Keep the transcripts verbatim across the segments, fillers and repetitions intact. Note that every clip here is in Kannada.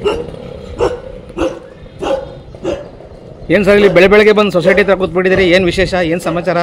ಏನು ಸರ್ ಇಲ್ಲಿ ಬೆಳೆ ಬೆಳಗ್ಗೆ ಬಂದು ಸೊಸೈಟಿ ಹತ್ರ ಕೂತ್ಬಿಟ್ಟಿದ್ದೀರಿ, ಏನು ವಿಶೇಷ, ಏನು ಸಮಾಚಾರ?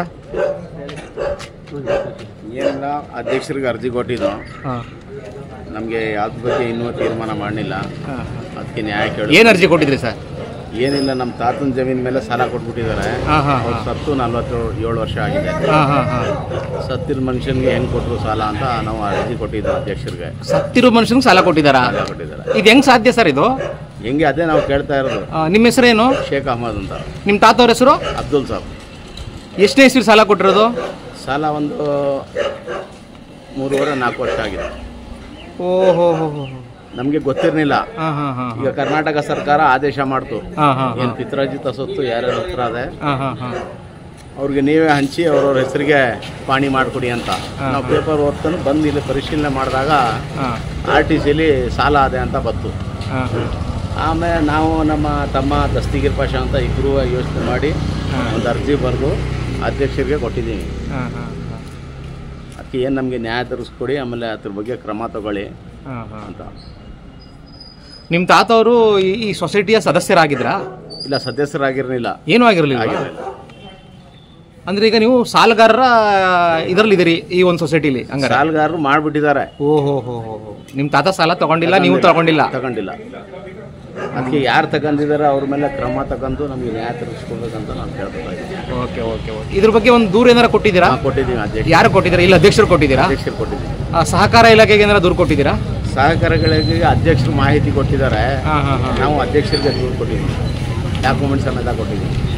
ಏನಿಲ್ಲ, ಅಧ್ಯಕ್ಷರಿಗೆ ಅರ್ಜಿ ಕೊಟ್ಟಿದ್ದು. ಹಾಂ, ನಮಗೆ ಯಾವ್ದ್ರ ಬಗ್ಗೆ ಇನ್ನೂ ತೀರ್ಮಾನ ಮಾಡಲಿಲ್ಲ. ಅದಕ್ಕೆ ನ್ಯಾಯ ಕೇಳಿ. ಏನು ಅರ್ಜಿ ಕೊಟ್ಟಿದ್ರಿ ಸರ್? ಏನಿಲ್ಲ, ನಮ್ಮ ತಾತನ ಜಮೀನ್ ಮೇಲೆ ಸಾಲ ಕೊಟ್ಬಿಟ್ಟಿದ್ದಾರೆ. ಅವ್ರು ಸತ್ತು ನಲ್ವತ್ತು ಏಳು ವರ್ಷ ಆಗಿದೆ. ಸತ್ತಿರ ಮನುಷ್ಯನಿಗೆ ಹೆಂಗೆ ಕೊಟ್ಟರು ಸಾಲ ಅಂತ ನಾವು ಅರ್ಜಿ ಕೊಟ್ಟಿದ್ದು ಅಧ್ಯಕ್ಷರಿಗೆ. ಸತ್ತಿರೋ ಮನುಷ್ಯನಿಗೆ ಸಾಲ ಕೊಟ್ಟಿದ್ದಾರಾ? ಸಾಲ ಕೊಟ್ಟಿದ್ದಾರೆ. ಇದು ಹೆಂಗೆ ಸಾಧ್ಯ ಸರ್ ಇದು? ಹೆಂಗೆ ಅದೇ ನಾವು ಕೇಳ್ತಾ ಇರೋದು. ನಿಮ್ಮ ಹೆಸರೇನು? ಶೇಖ್ ಅಹಮದ್ ಅಂತ. ನಿಮ್ಮ ತಾತವ್ರ ಹೆಸರು? ಅಬ್ದುಲ್ ಸಾಬ್. ಎಷ್ಟನೇ ಇಸ್ವಿ ಸಾಲ ಕೊಟ್ಟಿರೋದು? ಸಾಲ ಒಂದು ಮೂರುವರೆ ನಾಲ್ಕು ವರ್ಷ ಆಗಿದೆ. ಓಹೋ ಹೋ ಹೋ ನಮಗೆ ಗೊತ್ತಿರಲಿಲ್ಲ. ಹಾಂ ಹಾಂ ಹಾಂ ಈಗ ಕರ್ನಾಟಕ ಸರ್ಕಾರ ಆದೇಶ ಮಾಡ್ತು, ಹಾಂ ಹಾಂ ಏನು ಪಿತ್ರಾರ್ಜಿತ ಸೊತ್ತು ಯಾರ್ಯಾರ ಹತ್ರ ಅದೇ ಹಾಂ ಹಾಂ ಹಾಂ ಅವ್ರಿಗೆ ನೀವೇ ಹಂಚಿ ಅವ್ರವ್ರ ಹೆಸರಿಗೆ ಪಾಣಿ ಮಾಡಿಕೊಡಿ ಅಂತ. ನಾವು ಪೇಪರ್ ಓದ್ಕೊಂಡು ಬಂದು ಇಲ್ಲಿ ಪರಿಶೀಲನೆ ಮಾಡಿದಾಗ ಆರ್ ಟಿ ಸಿಲಿ ಸಾಲ ಅದೇ ಅಂತ ಬಂತು. ಆಮೇಲೆ ನಾವು ನಮ್ಮ ತಮ್ಮ ದಸ್ತಿಗಿರ್ ಪಾಷ ಅಂತ ಇಬ್ಬರು ಯೋಚನೆ ಮಾಡಿ ಒಂದು ಅರ್ಜಿ ಬರೆದು ಅಧ್ಯಕ್ಷರಿಗೆ ಕೊಟ್ಟಿದ್ದೀವಿ. ಅದಕ್ಕೆ ಏನು ನಮಗೆ ನ್ಯಾಯ ತರಿಸ್ಕೊಡಿ, ಆಮೇಲೆ ಅದ್ರ ಬಗ್ಗೆ ಕ್ರಮ ತಗೊಳ್ಳಿ ಅಂತ. ನಿಮ್ಮ ತಾತವರು ಈ ಸೊಸೈಟಿಯ ಸದಸ್ಯರಾಗಿದ್ರಾ? ಇಲ್ಲ, ಸದಸ್ಯರಾಗಿರಲಿಲ್ಲ. ಏನೂ ಆಗಿರಲಿಲ್ಲ. ಅಂದ್ರೆ ಈಗ ನೀವು ಸಾಲಗಾರರ ಇದರಲ್ಲಿದ್ದೀರಿ ಈ ಒಂದು ಸೊಸೈಟಿಲಿ? ಹಂಗಾರೆ ಸಾಲಗಾರರು ಮಾಡಿಬಿಟ್ಟಿದ್ದಾರೆ. ಓಹೋ ಹೋ ಹೋ ನಿಮ್ಮ ತಾತ ಸಾಲ ತಗೊಂಡಿಲ್ಲ, ನೀವು ತಗೊಂಡಿಲ್ಲ? ತಗೊಂಡಿಲ್ಲ. ಅದಕ್ಕೆ ಯಾರು ತಗೊಂಡಿದ್ದಾರೆ ಅವ್ರ ಮೇಲೆ ಕ್ರಮ ತಗೊಂಡು ನಮಗೆ ನ್ಯಾಯ ತರಿಸ್ಕೊಡ್ಬೇಕಂತ ನಾನು ಕೇಳ್ಬೇಕಾಗಿದೆ. ಓಕೆ ಓಕೆ ಓಕೆ ಇದ್ರ ಬಗ್ಗೆ ಒಂದು ದೂರ ಏನಾರ ಕೊಟ್ಟಿದ್ದೀರಾ? ಕೊಟ್ಟಿದ್ದೀವಿ. ಅಧ್ಯಕ್ಷ ಯಾರು ಕೊಟ್ಟಿದ್ದೀರಾ? ಇಲ್ಲ, ಅಧ್ಯಕ್ಷರು ಕೊಟ್ಟಿದ್ದೀರಾ? ಅಧ್ಯಕ್ಷರು ಕೊಟ್ಟಿದ್ದೀವಿ. ಸಹಕಾರ ಇಲಾಖೆಗೆ ಏನಾರ ದೂರು ಕೊಟ್ಟಿದ್ದೀರಾ? ಸಹಕಾರಗಳಿಗೆ ಅಧ್ಯಕ್ಷರು ಮಾಹಿತಿ ಕೊಟ್ಟಿದ್ದಾರೆ. ನಾವು ಅಧ್ಯಕ್ಷರಿಗೆ ದೂರು ಕೊಟ್ಟಿದ್ದೀವಿ, ಡಾಕ್ಯುಮೆಂಟ್ಸ್ ಸಮೇತ ಕೊಟ್ಟಿದ್ದೀವಿ.